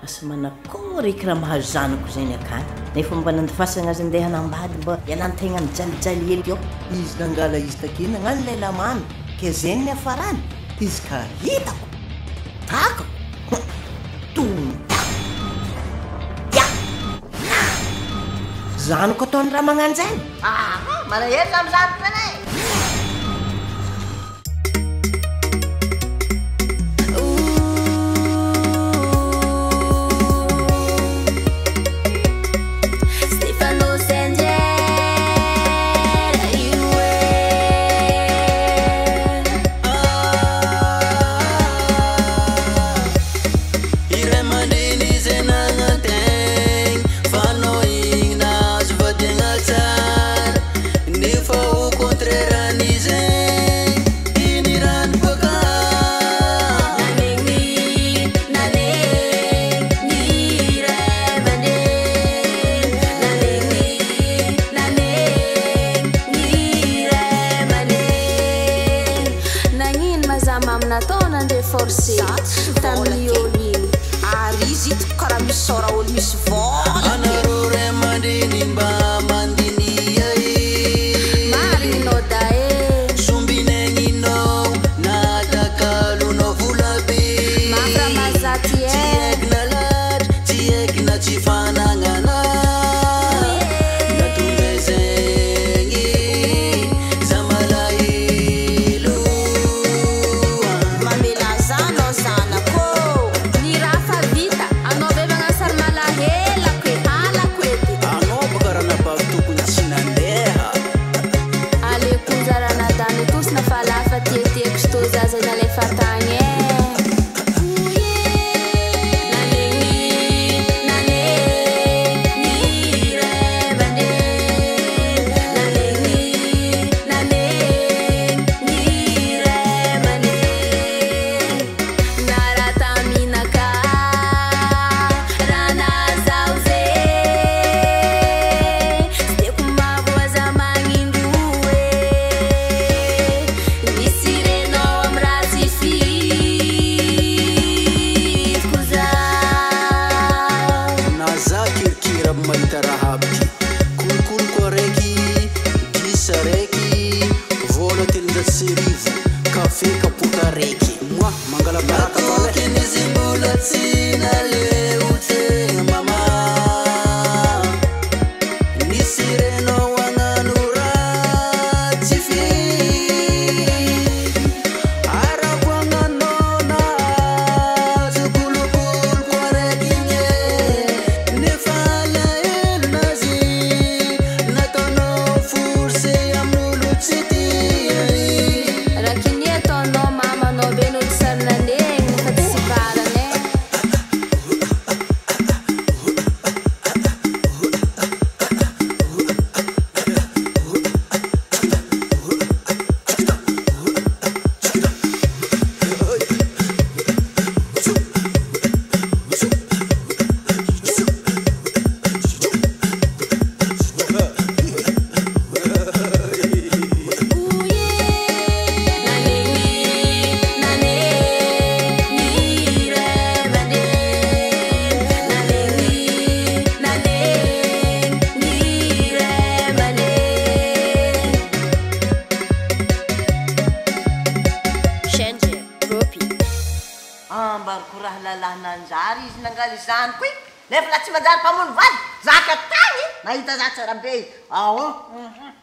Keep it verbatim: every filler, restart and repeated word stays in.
asa manakory raha mahazo zanako zay ny akany nefa mba nandifasana azy andeha hanambady mba ialana-tegna mijalijaly hely eo izy nangala izy takeny nagnano lay lamamy ke zay ny afarany izy ka hitako tako tonta ya zanako ataony raha magnano zany ah manahery zamy zanako anay forcé tamin'ny olo iny ary izy ito karaha misy sora olo misy vola anareo ray aman-dreny mba mandinia e marinao da e sombinagninao natakalonao volabe mafra mazaty e tsy aiky na latra tsy aiky na tsy fanagnana natonga zegny za malahelo mamela zanao zanako ny raha fa vita anao ve magnasary malahelako e halako edy anao baka raha nabavy tokony tsy nandeha aleko zaranadany tosina fa lafa tietieko sto zaza nalefa tagny e mahita raha aby kolokolo koa raiky disa raiky vola telonjato sy arivo kafe kapoka raiky moa mangala baraka tokony izy mbola tsy naleo tegna mama nisy renao agnano raha tsy fi arako agnanao nazo kolokolo koa raiky igny nefa ambariko raha lalahinanjary izy nangaly zanako iny nefa la tsy manjary mpamono vady zaka tagny nahita za tsara be ao